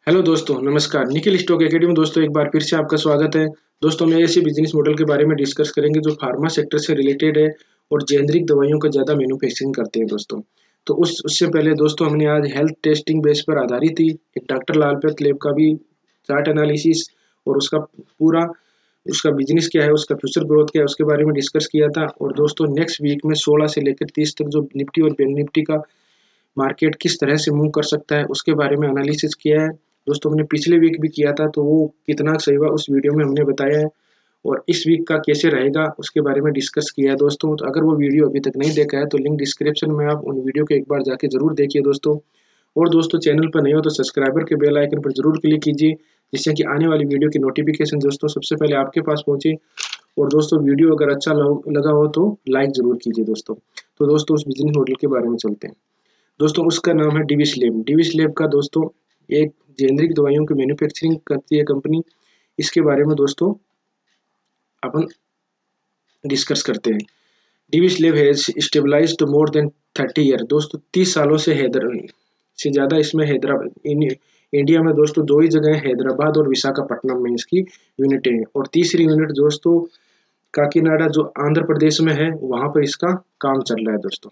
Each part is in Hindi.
हेलो दोस्तों, नमस्कार। निखिल स्टॉक एकेडमी में दोस्तों एक बार फिर से आपका स्वागत है। दोस्तों हम ऐसे बिजनेस मॉडल के बारे में डिस्कस करेंगे जो फार्मा सेक्टर से रिलेटेड है और जेनरिक दवाइयों का ज़्यादा मैन्युफैक्चरिंग करते हैं दोस्तों। तो उससे पहले दोस्तों हमने आज हेल्थ टेस्टिंग बेस पर आधारित ही एक डॉक्टर लालपत लैब का भी चार्ट एनालिसिस और उसका बिजनेस क्या है, उसका फ्यूचर ग्रोथ क्या है, उसके बारे में डिस्कस किया था। और दोस्तों नेक्स्ट वीक में 16 से लेकर 30 तक जो निफ्टी और बैंक निफ्टी का मार्केट किस तरह से मूव कर सकता है उसके बारे में एनालिसिस किया है। दोस्तों हमने पिछले वीक भी किया था, तो वो कितना सही हुआ उस वीडियो में हमने बताया है। और इस वीक का कैसे रहेगा उसके बारे में डिस्कस किया है दोस्तों। तो अगर वो वीडियो अभी तक नहीं देखा है तो लिंक डिस्क्रिप्शन में, आप उन वीडियो को एक बार जाके जरूर देखिए दोस्तों। और दोस्तों चैनल पर नहीं हो तो सब्सक्राइबर के बेल आइकन पर जरूर क्लिक कीजिए, जिससे कि आने वाली वीडियो की नोटिफिकेशन दोस्तों सबसे पहले आपके पास पहुंचे। और दोस्तों वीडियो अगर अच्छा लगा हो तो लाइक जरूर कीजिए दोस्तों। तो दोस्तों उस बिजनेस मॉडल के बारे में चलते हैं दोस्तों। उसका नाम है डिविस लैब। डिविस लैब का दोस्तों एक जेनरिक दवाइयों की मैन्युफैक्चरिंग करती है कंपनी। इसके बारे में दोस्तों अपन डिस्कस करते हैं। Divi's lab has stabilized more than 30 year. दोस्तों 30 सालों से से ज़्यादा इसमें इंडिया में दोस्तों दो ही जगह है, हैदराबाद और विशाखापट्टनम में इसकी यूनिट है। और तीसरी यूनिट दोस्तों काकीनाडा जो आंध्र प्रदेश में है, वहां पर इसका काम चल रहा है दोस्तों।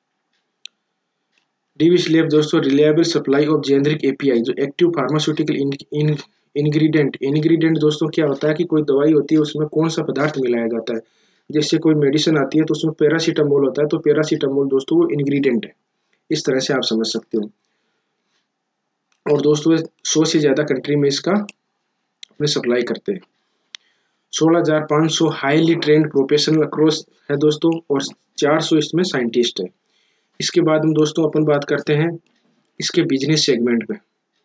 डिविस लैब दोस्तों reliable supply of generic API, जो एक्टिव फार्मास्यूटिकल इंग्रेडिएंट दोस्तों क्या होता है कि कोई दवाई होती है उसमें कौन सा पदार्थ मिलाया जाता है। जैसे कोई मेडिसिन आती है तो उसमें पैरासीटामोल होता है, तो पैरासीटामोल दोस्तों वो इंग्रेडिएंट है। इस तरह से आप समझ सकते हो। और दोस्तों 100 से ज्यादा कंट्री में इसका अपने सप्लाई करते हैं। 16,500 हाईली ट्रेंड प्रोफेशनल अक्रॉस है दोस्तों, और 400 इसमें साइंटिस्ट है। इसके बाद हम दोस्तों अपन बात करते हैं इसके बिजनेस सेगमेंट में।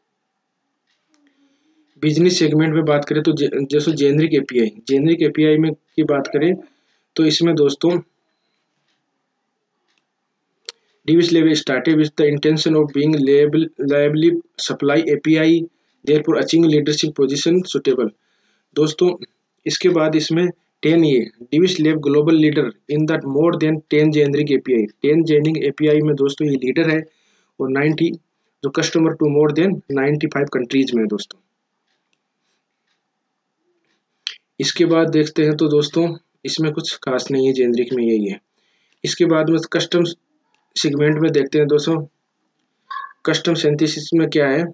बिजनेस सेगमेंट में बात करें तो जैसे जेनरिक एपीआई में की बात करें तो इसमें दोस्तों Divi's lab started with the intention of being liably supply API, therefore achieving leadership position suitable. दोस्तों इसके बाद इसमें 10 ये Divi's lab global leader in the more than 10 generic API. 10 generic API में दोस्तों ये लीडर है, और 90 जो customer to more than 95 countries में है दोस्तों। इसके बाद देखते हैं तो दोस्तों इसमें कुछ खास नहीं है, जेनरिक में यही है। इसके बाद में कस्टम सेगमेंट में देखते हैं दोस्तों। कस्टम सिंथेसिस में क्या है,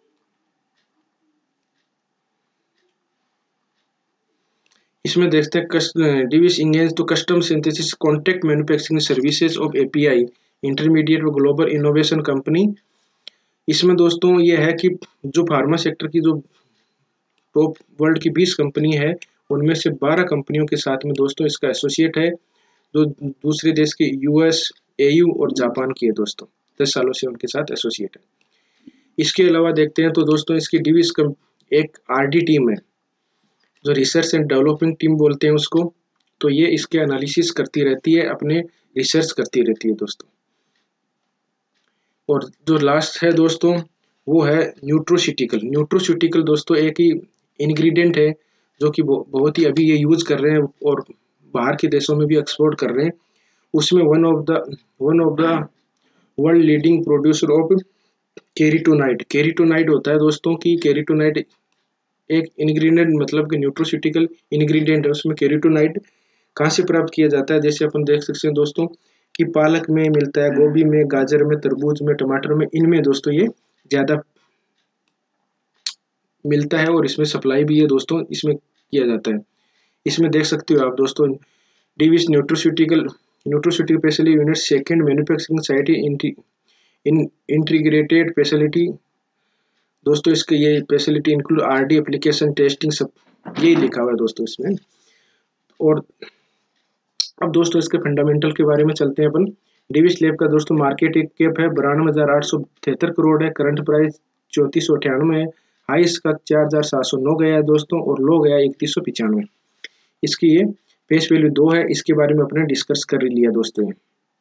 इसमें देखते हैं डिविस इंगेज तो custom synthesis contract manufacturing services of API intermediate व ग्लोबल इनोवेशन कंपनी। इसमें दोस्तों ये है कि जो फार्मा सेक्टर की जो टॉप वर्ल्ड की 20 कंपनी है, उनमें से 12 कंपनियों के साथ में दोस्तों इसका एसोसिएट है, जो दूसरे देश के यूएस, एयू और जापान की है दोस्तों। 10 सालों से उनके साथ एसोसिएट है। इसके अलावा देखते हैं तो दोस्तों इसकी डिविस एक आरडी टीम है, जो रिसर्च एंड डेवलपिंग टीम बोलते हैं उसको। तो ये इसके एनालिसिस करती रहती है, अपने रिसर्च करती रहती है दोस्तों। और जो लास्ट है दोस्तों वो है न्यूट्रोस्यूटिकल। न्यूट्रोस्यूटिकल दोस्तों एक ही इंग्रेडिएंट है जो कि बहुत ही अभी ये यूज कर रहे हैं और बाहर के देशों में भी एक्सपोर्ट कर रहे हैं। उसमें one of the world leading producer of carotenoid. Carotenoid होता है दोस्तों कि केरिटोनाइड एक इंग्रेडिएंट, मतलब कि न्यूट्रोस्यूटिकल इंग्रेडिएंट है। उसमें केरिटोनाइड कहाँ से प्राप्त किया जाता है, जैसे अपन देख सकते हैं दोस्तों कि पालक में मिलता है, गोभी में, गाजर में, तरबूज में, टमाटर में, इनमें दोस्तों ये ज्यादा मिलता है और इसमें सप्लाई भी है दोस्तों, इसमें किया जाता है। इसमें देख सकते हो आप दोस्तों Divi's nutraceutical facility unit second manufacturing site in integrated facility. दोस्तों इसके ये facility include R D application testing, सब यही लिखा हुआ है दोस्तों इसमें। और अब दोस्तों इसके फंडामेंटल के बारे में चलते हैं अपन। डिविस लैब का दोस्तों मार्केट कैप है 92,873 करोड़ है। करंट प्राइस 3498 है। हाई इसका 4,709 गया है दोस्तों, और लो गया 3195। इसकी ये फेस वैल्यू 2 है। इसके बारे में अपने डिस्कस कर लिया दोस्तों।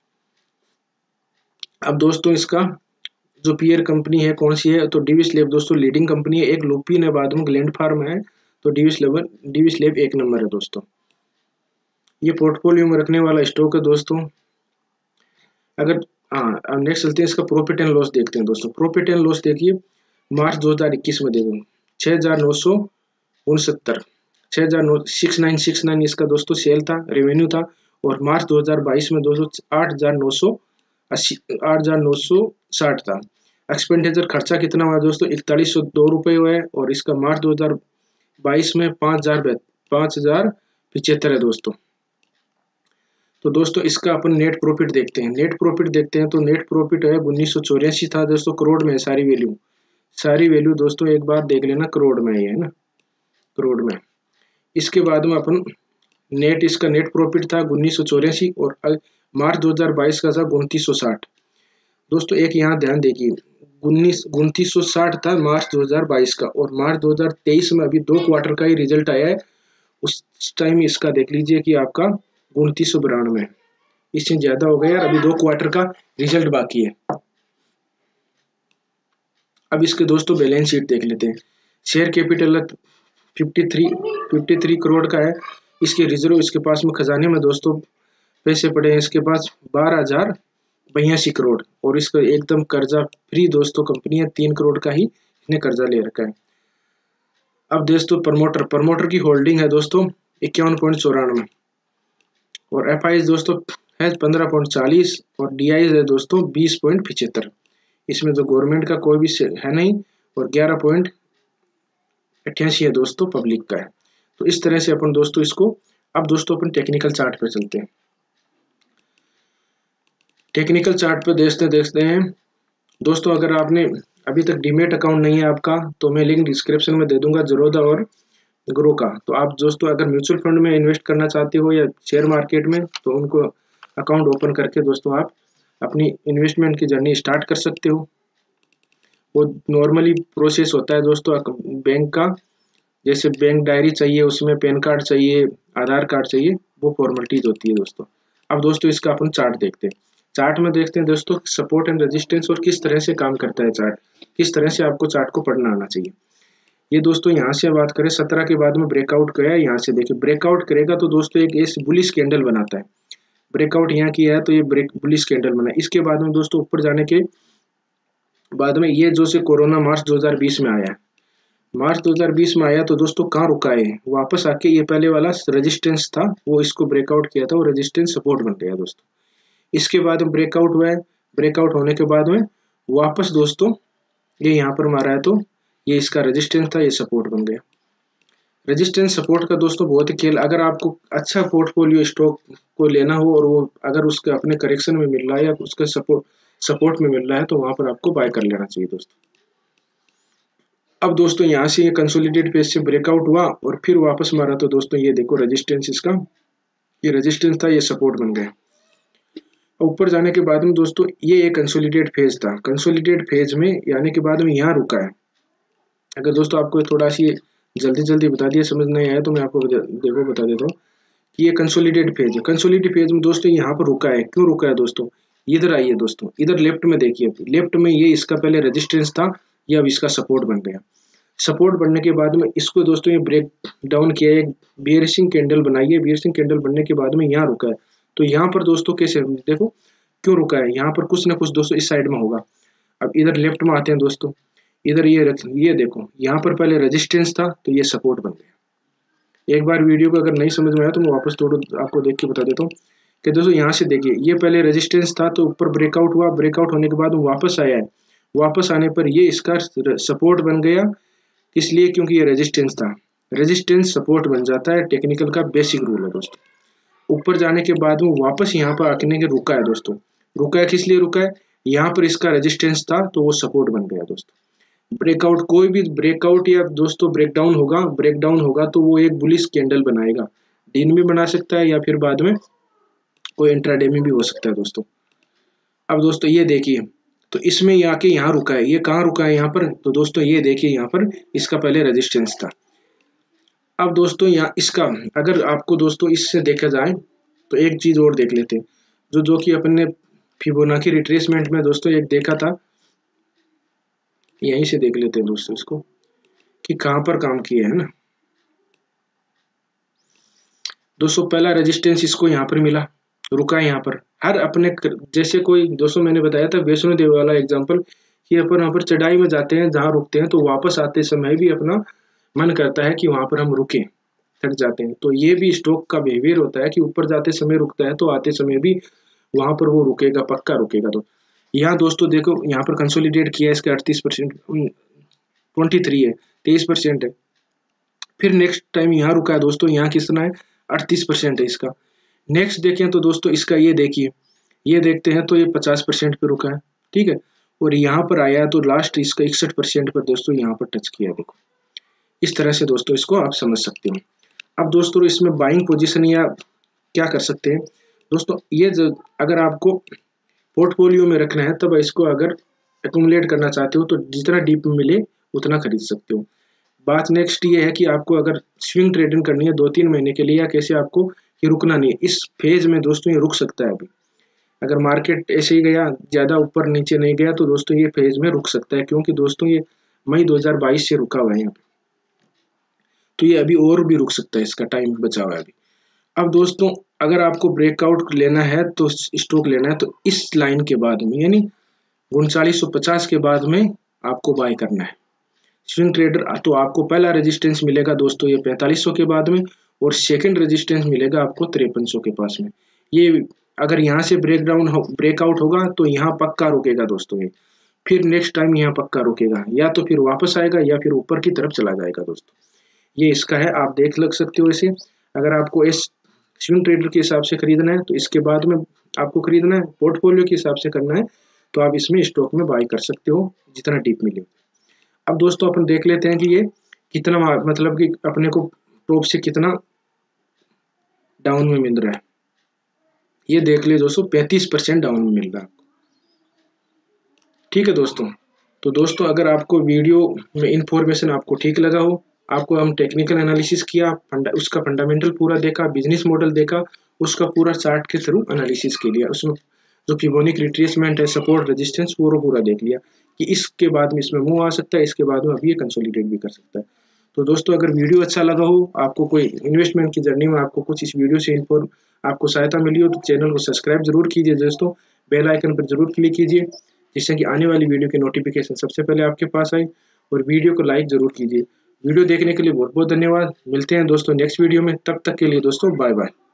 अब दोस्तों इसका जो पीयर कंपनी है कौन सी है, तो डिविस लैब दोस्तों लीडिंग कंपनी है। एक लुपिन है, बाद में ग्लैंड फार्म है, तो डिविस लैब एक नंबर है दोस्तों। ये पोर्टफोलियो में रखने वाला स्टॉक है दोस्तों। अगर अब नेक्स्ट चलते हैं इसका प्रॉफिट एंड लॉस देखते हैं दोस्तों। प्रॉफिट एंड लॉस देखिए मार्च 2021 में देखो 6,969 6969 इसका दोस्तों सेल था, रेवेन्यू था। और मार्च 2022 में दोस्तों 8,960 था। एक्सपेंडिचर खर्चा कितना हुआ दोस्तों 4102 रुपये हुआ है। और इसका मार्च 2022 में 5,075 है दोस्तों। तो दोस्तों इसका अपन नेट प्रॉफिट देखते हैं। नेट प्रॉफिट देखते हैं तो नेट प्रॉफिट है 1984 था दोस्तों, करोड़ में है सारी वैल्यू दोस्तों एक बार देख लेना, करोड़ में है ना, करोड़ में। इसके बाद में अपन नेट, इसका नेट प्रॉफिट था 1984 और मार्च 2022 का था 2960। दोस्तों एक यहाँ ध्यान देखिए, 2960 था मार्च 2022 का, और मार्च 2023 में अभी 2 क्वार्टर का ही रिजल्ट आया है। उस टाइम इसका देख लीजिए कि आपका 2992, इससे ज्यादा हो गया यार, अभी 2 क्वार्टर का रिजल्ट बाकी है। अब इसके दोस्तों बैलेंस शीट देख लेते हैं। शेयर कैपिटल 53 करोड़ का है। इसके रिजर्व इसके पास में खजाने में दोस्तों पैसे पड़े हैं इसके पास 12,082 करोड़। और इसका एकदम कर्जा फ्री दोस्तों कंपनी है, 3 करोड़ का ही इसने कर्जा ले रखा है। अब दोस्तों प्रमोटर की होल्डिंग है दोस्तों 51.94 और एफआई दोस्तों है 15.40 और डीआई है दोस्तों 20.75। इसमें तो गवर्नमेंट का कोई भी है नहीं। और 11.88 है दोस्तों पब्लिक का है। तो इस तरह से अपन दोस्तों इसको, अब दोस्तों अपन टेक्निकल चार्ट पे चलते हैं। टेक्निकल चार्ट पे देखते हैं दोस्तों, अगर आपने अभी तक डीमेट अकाउंट नहीं है आपका तो मैं लिंक डिस्क्रिप्शन में दे दूंगा ज़ीरोधा और ग्रो का। तो आप दोस्तों अगर म्यूचुअल फंड में इन्वेस्ट करना चाहते हो या शेयर मार्केट में, तो उनको अकाउंट ओपन करके दोस्तों आप अपनी इन्वेस्टमेंट की जर्नी स्टार्ट कर सकते हो। वो नॉर्मली प्रोसेस होता है दोस्तों बैंक का, जैसे बैंक डायरी चाहिए, उसमें पैन कार्ड चाहिए, आधार कार्ड चाहिए, वो फॉर्मेलिटीज होती है दोस्तों। अब दोस्तों इसका अपन चार्ट देखते हैं। चार्ट में देखते हैं दोस्तों सपोर्ट एंड रेजिस्टेंस और किस तरह से काम करता है चार्ट, किस तरह से आपको चार्ट को पढ़ना आना चाहिए। ये दोस्तों यहाँ से बात करें 17 के बाद में ब्रेकआउट किया है, यहाँ से देखिए ब्रेकआउट करेगा तो दोस्तों एक ऐसे बुलिश कैंडल बनाता है। ब्रेकआउट यहाँ किया है तो ये बुलिश कैंडल बना। इसके बाद में दोस्तों ऊपर जाने के बाद में ये जो से कोरोना मार्च 2020 में आया है, मार्च 2020 में आया तो दोस्तों कहाँ रुका है, वापस आके ये पहले वाला रेजिस्टेंस था वो इसको ब्रेकआउट किया था, वो रेजिस्टेंस सपोर्ट बन गया दोस्तों। इसके बाद में ब्रेकआउट हुआ है, ब्रेकआउट होने के बाद में वापस दोस्तों ये यहाँ पर मारा है तो ये इसका रेजिस्टेंस था, ये सपोर्ट बन गया। रेजिस्टेंस सपोर्ट का दोस्तों बहुत ही खेल, अगर आपको अच्छा पोर्टफोलियो स्टॉक को लेना हो और वो अगर उसके अपने करेक्शन में मिल रहा है या उसका सपोर्ट में मिल रहा है तो वहां पर आपको बाय कर लेना चाहिए दोस्तों। अब दोस्तों यहाँ से ये कंसोलिडेट पेज से ब्रेकआउट हुआ और फिर वापस मारा तो दोस्तों ये देखो रेजिस्टेंस, इसका ये रेजिस्टेंस था, ये सपोर्ट बन गया। ऊपर जाने के बाद में दोस्तों ये एक कंसोलिडेट फेज था, कंसोलिडेट फेज में आने के बाद में यहाँ रुका है। अगर दोस्तों आपको थोड़ा सी जल्दी बता दिया, समझ नहीं आया तो मैं आपको देखो बता देता हूँ कि ये कंसोलिडेट फेज है। कंसोलिडेट फेज में दोस्तों यहाँ पर रुका है, क्यों रुका है दोस्तों, इधर आइए दोस्तों, इधर लेफ्ट में देखिए, लेफ्ट में ये इसका पहले रेजिस्टेंस था, ये अब इसका सपोर्ट बन गया। सपोर्ट बनने के बाद में इसको दोस्तों ये ब्रेक डाउन किया, एक बियरिंग कैंडल बनाई है, बियरिंग कैंडल बनने के बाद में यहाँ रुका है। तो यहाँ पर दोस्तों कैसे देखो क्यों रुका है, यहाँ पर कुछ ना कुछ दोस्तों इस साइड में होगा। अब इधर लेफ्ट में आते हैं दोस्तों, इधर ये देखो यहाँ पर पहले रेजिस्टेंस था तो ये सपोर्ट बन गया। एक बार वीडियो को अगर नहीं समझ में आया तो मैं वापस थोड़ा आपको देख के बता देता हूँ कि दोस्तों यहाँ से देखिए ये पहले रेजिस्टेंस था तो ऊपर ब्रेकआउट हुआ, ब्रेकआउट होने के बाद वापस आया है, वापस आने पर ये इसका सपोर्ट बन गया। इसलिए क्योंकि ये रेजिस्टेंस था, रेजिस्टेंस सपोर्ट बन जाता है, टेक्निकल का बेसिक रूल है दोस्तों। ऊपर जाने के बाद में वापस यहाँ पर आने के रुका है दोस्तों, रुका है किस लिए रुका है, यहाँ पर इसका रेजिस्टेंस था तो वो सपोर्ट बन गया दोस्तों। ब्रेकआउट, कोई भी ब्रेकआउट या दोस्तों ब्रेकडाउन होगा तो वो एक बुलिश कैंडल बनाएगा, दिन में बना सकता है या फिर बाद में कोई इंट्राडे में भी हो सकता है दोस्तों। अब दोस्तों ये देखिए तो इसमें आके यहाँ रुका है, ये कहाँ रुका है यहाँ पर, तो दोस्तों ये देखिए यहाँ पर इसका पहले रेजिस्टेंस था। अब दोस्तों यहाँ इसका अगर आपको दोस्तों इससे देखा जाए तो एक चीज और देख लेते हैं, जो कि अपन ने फिबोनाची रिट्रेसमेंट में दोस्तों एक देखा था, यहीं से देख लेते हैं दोस्तों इसको कि कहां पर काम किया है ना। दोस्तों पहला रेजिस्टेंस इसको यहाँ पर मिला, रुका यहाँ पर, हर अपने जैसे कोई दोस्तों मैंने बताया था वैष्णो देवी वाला एग्जांपल कि अपन वहाँ पर चढ़ाई में जाते हैं, जहाँ रुकते हैं, तो वापस आते समय भी अपना मन करता है कि वहाँ पर हम रुकें, थक जाते हैं। तो ये भी स्टॉक का बिहेवियर होता है कि ऊपर जाते समय रुकता है तो आते समय भी वहाँ पर वो रुकेगा, पक्का रुकेगा। तो यहाँ दोस्तों देखो, यहाँ पर कंसोलिडेट किया है, इसका 38%, 23 है, 23% है। फिर नेक्स्ट टाइम यहाँ रुका है दोस्तों, यहाँ कितना है, 38% है इसका। नेक्स्ट देखें तो दोस्तों इसका ये देखिए, ये देखते हैं तो ये 50% पे रुका है, ठीक है। और यहाँ पर आया तो लास्ट इसका 61% पर दोस्तों यहाँ पर टच किया, देखो इस तरह से दोस्तों इसको आप समझ सकते हो। अब दोस्तों इसमें बाइंग पोजीशन या क्या कर सकते हैं दोस्तों, ये अगर आपको पोर्टफोलियो में रखना है तब इसको अगर एक्यूमुलेट करना चाहते हो तो जितना डीप मिले उतना खरीद सकते हो। बात नेक्स्ट ये है कि आपको अगर स्विंग ट्रेडिंग करनी है 2-3 महीने के लिए, या कैसे आपको ये रुकना नहीं है इस फेज में दोस्तों, ये रुक सकता है। अभी अगर मार्केट ऐसे ही गया, ज़्यादा ऊपर नीचे नहीं गया, तो दोस्तों ये फेज में रुक सकता है, क्योंकि दोस्तों ये मई 2022 से रुका हुआ है यहाँ पे, तो ये अभी और भी रुक सकता है, इसका टाइम बचा हुआ है अभी। अब दोस्तों अगर आपको ब्रेकआउट लेना है तो स्टॉक लेना है तो इस लाइन के बाद में, यानी 3950 के बाद में आपको बाय करना है स्विंग ट्रेडर। तो आपको पहला रेजिस्टेंस मिलेगा दोस्तों ये 4500 के बाद में, और सेकंड रेजिस्टेंस मिलेगा आपको 5300 के पास में। ये अगर यहाँ से ब्रेकआउट होगा तो यहाँ पक्का रुकेगा दोस्तों ये, फिर नेक्स्ट टाइम यहाँ पक्का रुकेगा, या तो फिर वापस आएगा या फिर ऊपर की तरफ चला जाएगा दोस्तों। ये इसका है, आप देख लग सकते हो इसे। अगर आपको इस स्विंग ट्रेडर के हिसाब से खरीदना है तो इसके बाद में आपको खरीदना है, पोर्टफोलियो के हिसाब से करना है तो आप इसमें स्टॉक में बाय कर सकते हो जितना डीप मिले। अब दोस्तों अपन देख लेते हैं कि ये कितना, मतलब कि अपने को टॉप से कितना डाउन में मिल रहा है। ये देख ले दोस्तों 35% डाउन में मिल रहा है, ठीक है दोस्तों। तो दोस्तों अगर आपको वीडियो में इंफॉर्मेशन आपको ठीक लगा हो, आपको हम टेक्निकल एनालिसिस किया, उसका फंडामेंटल पूरा देखा, बिजनेस मॉडल देखा, उसका पूरा चार्ट के थ्रू एनालिसिस के लिए, उसमें जो फिबोनाची रिट्रेसमेंट है, सपोर्ट रेजिस्टेंस, वो पूरा देख लिया कि इसके बाद में इसमें मूव आ सकता है, इसके बाद में अभी ये कंसोलिडेट भी कर सकता है। तो दोस्तों अगर वीडियो अच्छा लगा हो, आपको कोई इन्वेस्टमेंट की जर्नी में आपको कुछ इस वीडियो से आपको सहायता मिली हो, तो चैनल को सब्सक्राइब जरूर कीजिए दोस्तों, बेल आइकन पर जरूर क्लिक कीजिए, जिससे कि आने वाली वीडियो की नोटिफिकेशन सबसे पहले आपके पास आए, और वीडियो को लाइक जरूर कीजिए। वीडियो देखने के लिए बहुत बहुत धन्यवाद। मिलते हैं दोस्तों नेक्स्ट वीडियो में, तब तक के लिए दोस्तों बाय बाय।